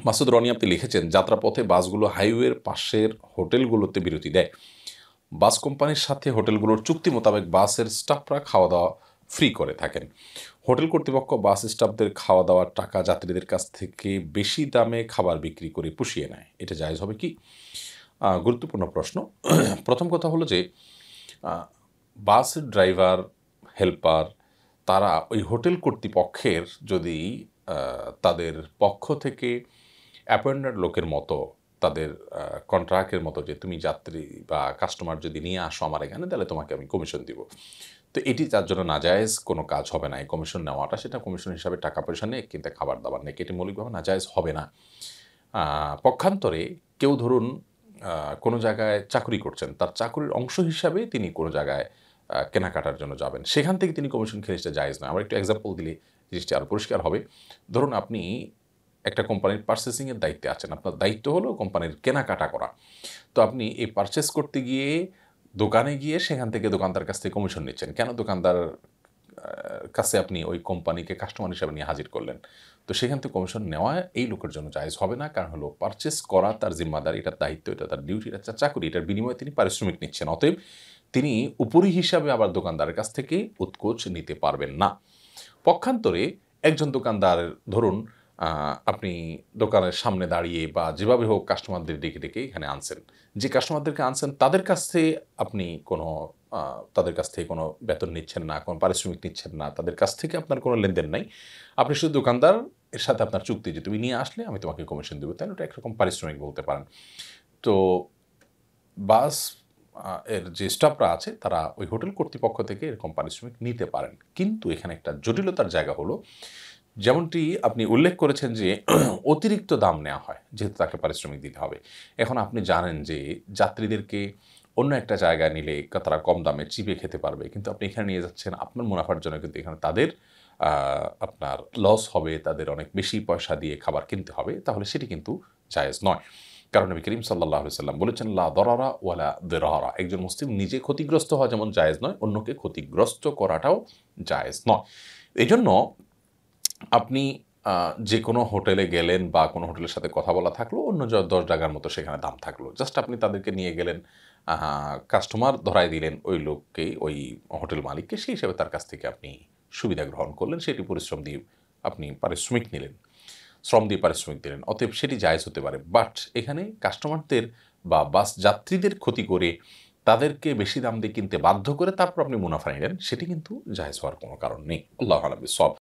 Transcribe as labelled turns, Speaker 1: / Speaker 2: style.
Speaker 1: মাসুদ রনি আপনি লিখেছেন, যাত্রাপথে বাসগুলো হাইওয়ের পাশের হোটেলগুলোতে বিরতি দেয়। বাস কোম্পানির সাথে হোটেলগুলোর চুক্তি মোতাবেক বাসের স্টাফরা খাওয়া দাওয়া ফ্রি করে থাকেন। হোটেল কর্তৃপক্ষ বাস স্টাফদের খাওয়া দাওয়ার টাকা যাত্রীদের কাছ থেকে বেশি দামে খাবার বিক্রি করে পুষিয়ে নেয়। এটা জায়েজ হবে কি? গুরুত্বপূর্ণ প্রশ্ন। প্রথম কথা হলো যে বাসের ড্রাইভার, হেল্পার, তারা ওই হোটেল কর্তৃপক্ষের যদি তাদের পক্ষ থেকে অ্যাপয়েন্টেড লোকের মতো, তাদের কন্ট্রাক্টের মতো, যে তুমি যাত্রী বা কাস্টমার যদি নিয়ে আসো আমার এখানে, তাহলে তোমাকে আমি কমিশন দিব, তো এটি তার জন্য নাজায়েজ কোনো কাজ হবে না। এই কমিশন নেওয়াটা, সেটা কমিশন হিসাবে টাকা পয়সা নেই, কিন্তু খাবার দাবার নেই, এটি মৌলিকভাবে নাজায়েজ হবে না। পক্ষান্তরে কেউ ধরুন কোনো জায়গায় চাকরি করছেন, তার চাকরির অংশ হিসাবে তিনি কোনো জায়গায় কেনাকাটার জন্য যাবেন, সেখান থেকে তিনি কমিশন খেলে, সেটা জায়েজ নয়। আমার একটু এক্সাম্পল দিলে জিনিসটি আরও পরিষ্কার হবে। ধরুন আপনি একটা কোম্পানির পারচেসিংয়ের দায়িত্বে আছেন, আপনার দায়িত্ব হলো কোম্পানির কেনাকাটা করা। তো আপনি এই পারচেস করতে গিয়ে দোকানে গিয়ে সেখান থেকে দোকানদার কাছ থেকে কমিশন নিচ্ছেন। কেন? দোকানদার কাছে আপনি ওই কোম্পানিকে কাস্টমার হিসাবে নিয়ে হাজির করলেন, তো সেখান থেকে কমিশন নেওয়া এই লোকের জন্য জায়েজ হবে না। কারণ হলো পারচেস করা তার জিম্মাদারি, এটার দায়িত্ব, এটা তার ডিউটি, এটা তার চাকরি, এটার বিনিময়ে তিনি পারিশ্রমিক নিচ্ছেন। অতএব তিনি উপরি হিসাবে আবার দোকানদারের কাছ থেকে উৎকোচ নিতে পারবেন না। পক্ষান্তরে একজন দোকানদার ধরুন আপনি দোকানের সামনে দাঁড়িয়ে বা যেভাবে হোক কাস্টমারদের ডেকে ডেকে এখানে আনছেন, যে কাস্টমারদেরকে আনছেন তাদের কাছ থেকে আপনি তাদের কাছ থেকে কোনো বেতন নিচ্ছেন না, কোনো পারিশ্রমিক নিচ্ছেন না, তাদের কাছ থেকে আপনার কোনো লেনদেন নাই। আপনি শুধু দোকানদার এর সাথে আপনার চুক্তি, যে তুমি নিয়ে আসলে আমি তোমাকে কমিশন দেবো, তাই ওটা একরকম পারিশ্রমিক বলতে পারেন। তো বাস এর যে স্টাফরা আছে তারা ওই হোটেল কর্তৃপক্ষ থেকে এরকম পারিশ্রমিক নিতে পারেন, কিন্তু এখানে একটা জটিলতার জায়গা হলো, যেমনটি আপনি উল্লেখ করেছেন যে অতিরিক্ত দাম নেওয়া হয়, যেহেতু তাকে পারিশ্রমিক দিতে হবে। এখন আপনি জানেন যে যাত্রীদেরকে অন্য একটা জায়গায় নিলে তারা কম দামে চিপে খেতে পারবে, কিন্তু আপনি এখানে নিয়ে যাচ্ছেন আপনার মুনাফার জন্য, কিন্তু এখানে তাদের আপনার লস হবে, তাদের অনেক বেশি পয়সা দিয়ে খাবার কিনতে হবে, তাহলে সেটি কিন্তু জায়েজ নয়। কারণ নবী করিম সাল্লাল্লাহু আলাইহি ওয়াসাল্লাম বলেছেন, লা দরারা ওয়ালা দিরারা। একজন মুসলিম নিজে ক্ষতিগ্রস্ত হওয়া যেমন জায়েজ নয়, অন্যকে ক্ষতিগ্রস্ত করাটাও জায়েজ নয়। এই জন্য আপনি যে কোনো হোটেলে গেলেন বা কোনো হোটেলের সাথে কথা বলা থাকলো, অন্য 10 জায়গার মতো সেখানে দাম থাকলো, জাস্ট আপনি তাদেরকে নিয়ে গেলেন, কাস্টমার ধরাই দিলেন ওই লোককে, ওই হোটেল মালিককে, সেই হিসাবে তার কাছ থেকে আপনি সুবিধা গ্রহণ করলেন, সেটি পরিশ্রম দিয়ে আপনি পারিশ্রমিক নিলেন, শ্রম দিয়ে পারিশ্রমিক দিলেন, অতএব সেটি জায়েজ হতে পারে। বাট এখানে কাস্টমারদের বা বাস যাত্রীদের ক্ষতি করে তাদেরকে বেশি দাম দিয়ে কিনতে বাধ্য করে তারপর আপনি মুনাফা নিলেন, সেটি কিন্তু জায়েজ হওয়ার কোনো কারণ নেই। আল্লাহু আ'লাম বিস-সাওয়াব।